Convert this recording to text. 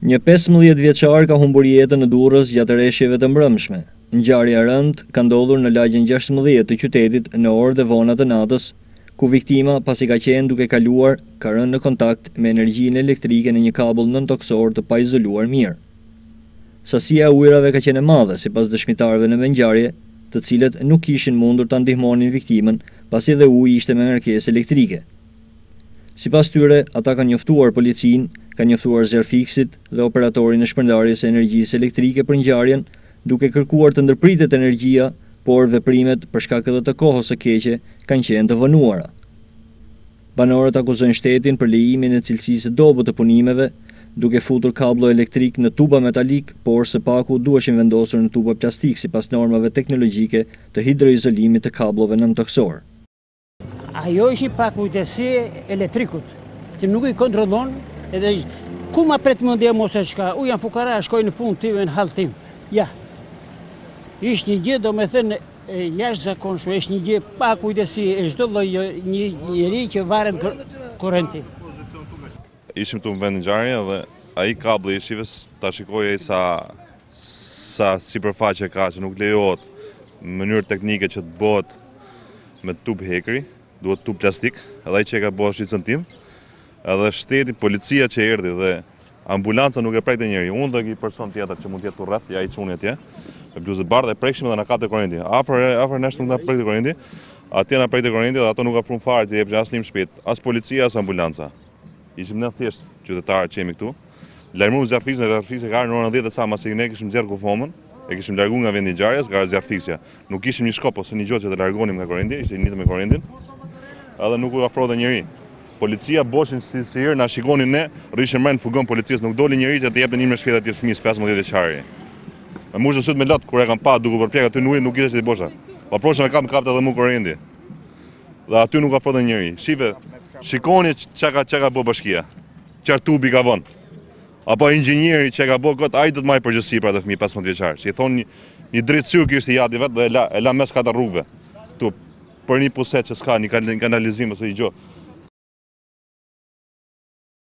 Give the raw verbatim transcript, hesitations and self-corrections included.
Një pesëmbëdhjetë vjeçar ka humbur jetën në Durrës gjatë rreshjeve të mbrëmshme. Ngjarja e rëndë ka ndodhur në lagjen gjashtëmbëdhjetë të qytetit në orët e vona të natës, ku viktima, pasi ka qenë duke kaluar, ka rënë në kontakt me energjinë elektrike në një kabull nëntoksor të paizoluar mirë. Sasia e ujërave ka qenë e madhe sipas dëshmitarëve në ngjarje, të cilët nuk kishin mundur ta ndihmonin viktimën, pasi edhe uji ishte me ngarkesë elektrike. Sipas tyre, ata kanë njoftuar policinë, kanë njoftuar zjarfiksit dhe operatorin e shpërndarjes së energjisë elektrike për ngjarjen, duke kërkuar të ndërpritet energjia, por veprimet për shkak edhe të kohës së keqe kanë qenë të vënuara. Banorët akuzojnë shtetin për lejimin e cilësisë së dobët të punimeve, duke futur kablo elektrik në tuba metalik, por së paku duheshin vendosur në tuba plastik sipas normave teknologjike të hidroizolimit të kablove nëntoksor. Ajo ishi pak kujdesi elektrikut, që nuk i kontrollon, edhe ku ma pret mendje mos e shka, u jam fukara, shkoj në punë time në halltim. Ja, ishtë një gjë, do me thënë, jashtë zakonshme, ishtë një gjë pak kujdesi e çdo lloj një njeri që varet korrenti. Ishim të më vend në ngjarje dhe ai kabli i shives ta shikoj sa sa sipërfaqe ka që nuk lejohet në mënyrë teknike që të bëhet me tub hekri, duhet tub plastik, edhe ai që ka bërë shitën tim, edhe shteti, policia që erdhi dhe ambulanca nuk e prekte njëri. Unë dhe një person tjetër që mund të jetë rreth, ja i çuni atje, me bluzë bardhë e prekshim dhe na kapte korrenti. Afër afër nesh nuk na prekte korrenti, atje na prekte korrenti dhe ato nuk afrun fare të jepë as lim shpejt, as policia as ambulanca. Ishim ne thjesht qytetarë që jemi këtu. Larmuam zjarfiksin, zjarfiksin ka në orën dhjetë sa masi ne kishim nxjerr kufomën, e kishim larguar nga vendi i ngjarjes, nga zjarfiksia. Nuk kishim një shkop ose një gjë që të largonim nga korrenti, ishte njëtë me korrentin. Edhe nuk u afrodhe njëri. Policia boshin si si herë na shikonin ne, rrishin mend fugon policisë, nuk doli njëri që të jepte një me shpejt atij fëmijës pesëmbëdhjetë vjeçari. Me mushë syt me lot kur e kanë pa duke përpjekë aty në ujë, nuk ishte ti bosha. Po afroshën me kap kapte edhe mu korrenti. Dhe aty nuk afrodhe njëri. Shive, shikoni çka ka çka ka bë bashkia. Çfarë tubi ka vënë. Apo inxhinieri që ka bë kot, ai do të marrë përgjegjësi për atë fëmijë pesëmbëdhjetë vjeçar. Si i thon një, një drejtësiu që ishte jati vet dhe e la, e la mes katër rrugëve. Tu për një puset që s'ka një kanalizim ose një gjë.